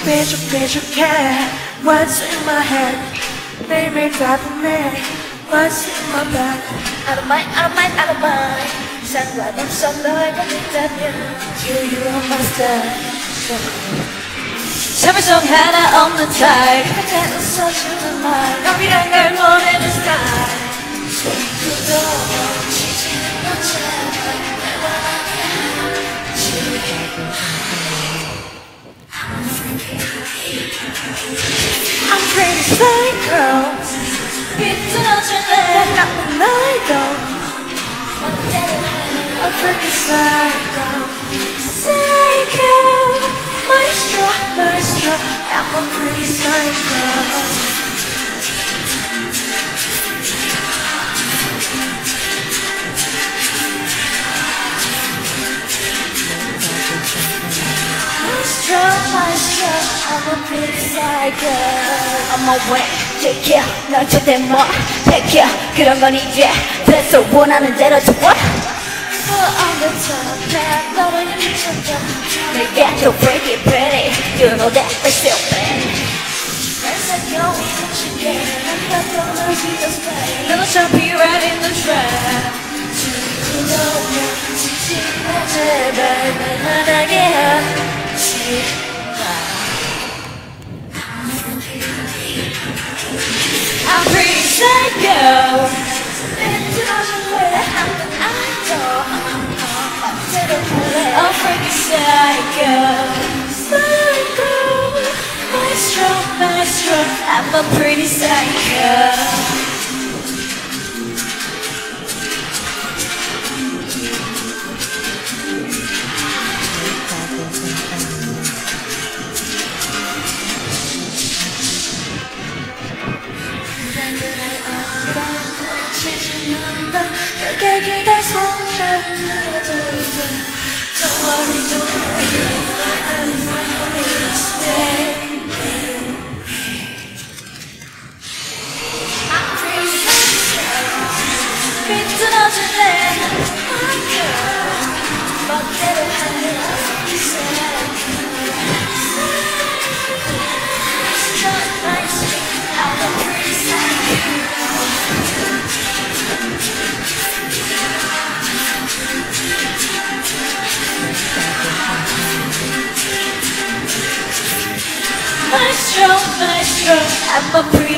삐죽삐죽삐죽해. What's in my head? 매일매일 가끔해. What's in my bag? Out of mind, out of mind, out of mind. 상관없어 널 믿다면 You are my star. 참을성 하나 없는 type. 그때 웃어주는 말 너이란 걸 원하는 style. 손도 지지는 너처럼 날 원하게 I'm pretty psycho. 삐뚤어질래 나쁜 날도 I'm pretty psycho. Psycho. Maestro, maestro, I'm a pretty psycho. Maestro, I'm a pretty psycho. On my way, take care. 널 절대 못 take care. 그런 건 이제 됐어. 원하는 대로 좋아. On the top, 난 너를 미쳤다. 내게 so freaky pretty. You know that I still pretty. 날 사겨 미치게. 난 가끔 널 잊었어. 넌 어차피 right in the trap. 지금 너무 지치마 제발 날 화나게 하지. I'm pretty psycho. I'm pretty psycho. Psycho. Maestro, maestro, I'm a pretty psycho. 기다 손을 들어줘. Don't worry, don't worry, I'm gonna stay. I'm pretty psycho. 삐뚤어질래 멋대로 하는 I'm a pretty psycho. Maestro, maestro, I'm a pretty